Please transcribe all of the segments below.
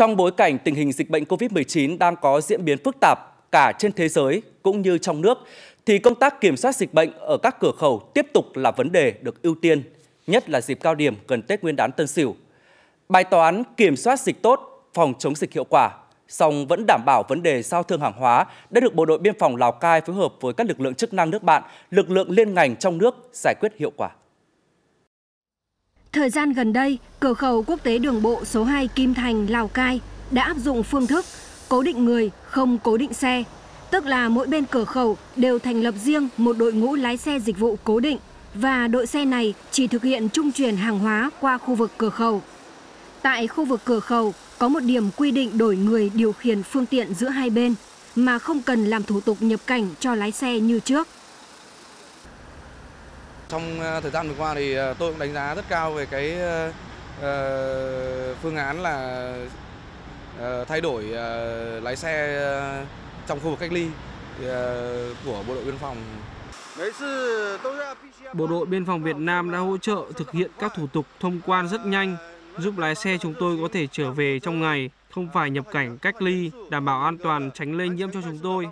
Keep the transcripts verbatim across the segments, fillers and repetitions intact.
Trong bối cảnh tình hình dịch bệnh Covid mười chín đang có diễn biến phức tạp cả trên thế giới cũng như trong nước, thì công tác kiểm soát dịch bệnh ở các cửa khẩu tiếp tục là vấn đề được ưu tiên, nhất là dịp cao điểm gần Tết Nguyên đán Tân Sửu. Bài toán kiểm soát dịch tốt, phòng chống dịch hiệu quả, song vẫn đảm bảo vấn đề giao thương hàng hóa đã được Bộ đội Biên phòng Lào Cai phối hợp với các lực lượng chức năng nước bạn, lực lượng liên ngành trong nước giải quyết hiệu quả. Thời gian gần đây, cửa khẩu quốc tế đường bộ số hai Kim Thành, Lào Cai đã áp dụng phương thức cố định người, không cố định xe. Tức là mỗi bên cửa khẩu đều thành lập riêng một đội ngũ lái xe dịch vụ cố định và đội xe này chỉ thực hiện trung chuyển hàng hóa qua khu vực cửa khẩu. Tại khu vực cửa khẩu có một điểm quy định đổi người điều khiển phương tiện giữa hai bên mà không cần làm thủ tục nhập cảnh cho lái xe như trước. Trong thời gian vừa qua thì tôi cũng đánh giá rất cao về cái uh, phương án là uh, thay đổi uh, lái xe uh, trong khu vực cách ly uh, của Bộ đội Biên phòng. Bộ đội Biên phòng Việt Nam đã hỗ trợ thực hiện các thủ tục thông quan rất nhanh, giúp lái xe chúng tôi có thể trở về trong ngày, không phải nhập cảnh cách ly, đảm bảo an toàn, tránh lây nhiễm cho chúng tôi.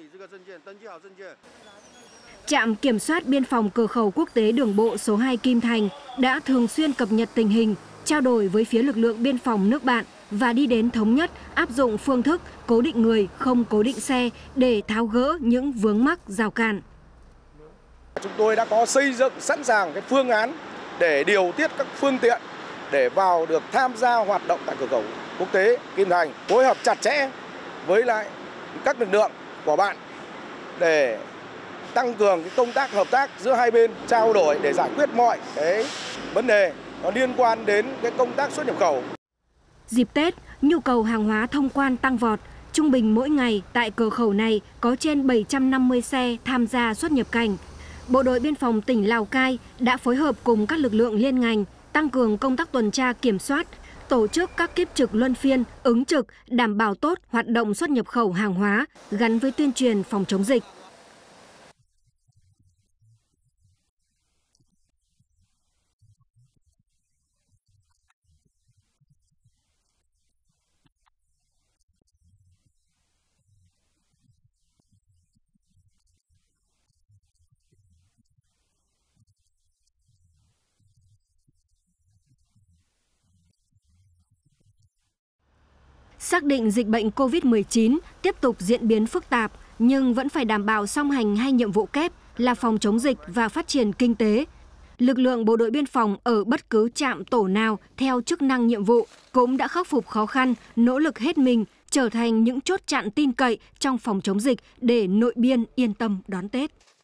Trạm Kiểm soát Biên phòng Cửa khẩu Quốc tế Đường bộ số hai Kim Thành đã thường xuyên cập nhật tình hình, trao đổi với phía lực lượng biên phòng nước bạn và đi đến thống nhất áp dụng phương thức cố định người, không cố định xe để tháo gỡ những vướng mắc rào cản. Chúng tôi đã có xây dựng sẵn sàng cái phương án để điều tiết các phương tiện để vào được tham gia hoạt động tại cửa khẩu quốc tế Kim Thành, phối hợp chặt chẽ với lại các lực lượng của bạn để tăng cường cái công tác hợp tác giữa hai bên, trao đổi để giải quyết mọi cái vấn đề nó liên quan đến cái công tác xuất nhập khẩu. Dịp Tết, nhu cầu hàng hóa thông quan tăng vọt. Trung bình mỗi ngày tại cửa khẩu này có trên bảy trăm năm mươi xe tham gia xuất nhập cảnh. Bộ đội Biên phòng tỉnh Lào Cai đã phối hợp cùng các lực lượng liên ngành tăng cường công tác tuần tra kiểm soát, tổ chức các kiếp trực luân phiên, ứng trực đảm bảo tốt hoạt động xuất nhập khẩu hàng hóa gắn với tuyên truyền phòng chống dịch. Xác định dịch bệnh Covid mười chín tiếp tục diễn biến phức tạp nhưng vẫn phải đảm bảo song hành hai nhiệm vụ kép là phòng chống dịch và phát triển kinh tế. Lực lượng Bộ đội Biên phòng ở bất cứ trạm tổ nào theo chức năng nhiệm vụ cũng đã khắc phục khó khăn, nỗ lực hết mình, trở thành những chốt chặn tin cậy trong phòng chống dịch để nội biên yên tâm đón Tết.